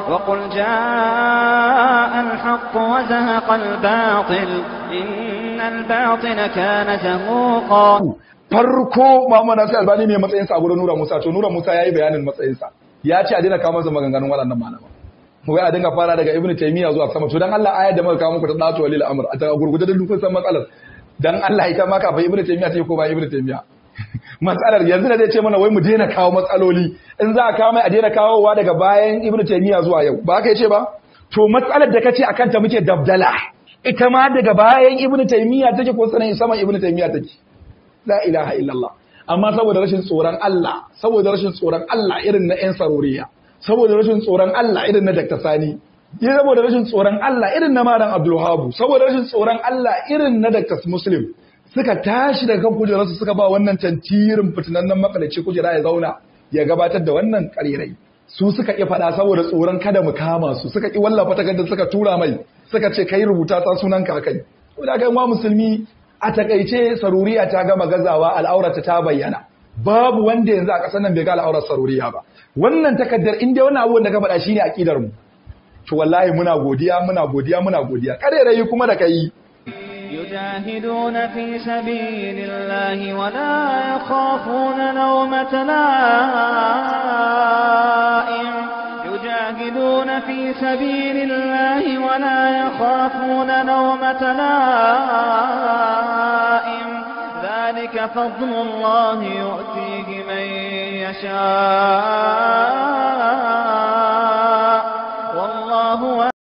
وقل جاء الحق وزهق الباطل إن الباطل كان زهوقا. farko Muhammad Nasir Albani ne matsayinsa a gurin Nura Musa, to Nura Musa yayi bayanin matsayinsa, ya ce a daina kawo masa maganganun waɗannan malama, wai a dinga fara daga Ibn Taymiyyah zuwa sama. To dan Allah ayar da muka kawo muku ta datu walil amr a ta gurgurde da dukkan san matsalar, dan Allah ita ma ka fa Ibn Taymiyyah take ko ba Ibn Taymiyyah matsalar yanzu da zai ce mana wai mu daina kawo matsaloli, in za a kawo mai a daina kawowa daga bayan Ibn Taymiyyah zuwa yau, ba ka yace ba? To matsalar da kace akan ta muke dabdala, ita ma daga bayan Ibn Taymiyyah take ko sanan saman Ibn Taymiyyah take. La ilaha illallah. Amma saboda rashin tsoron Allah, saboda rashin tsoron Allah irin na ƴan saroriya, saboda rashin tsoron Allah irin na Dr. Sani, saboda rashin tsoron Allah irin na Malam Abdul Wahab, saboda rashin tsoron Allah irin na Dr. Muslim, suka tashi daga kan kujerarsu suka ba wannan tantirin fitinannen makalaci kujera ya zauna ya gabatar da wannan ƙarirai. Su suka ƙi faɗa saboda tsoron kada mu kama su, suka ƙi wallafa takardar suka tura mai, suka ce kai rubuta ta sunan ka kai. Saboda kai ma musulmi a takaice saruriya ta gama gazawa, al'aurata ta bayyana. Babu wanda yanzu a ƙasar nan bai ga al'aurar saruriya ba. Wannan takaddar in dai wannan abubuwan da ka faɗa shine aqidar mu. To wallahi muna godiya, muna godiya, muna godiya. Karerayi kuma da kai. يجاهدون في سبيل الله ولا يخافون لومة لائم. يجاهدون في سبيل الله ولا يخافون لومة لائم. ذلك فضل الله يؤتيه من يشاء والله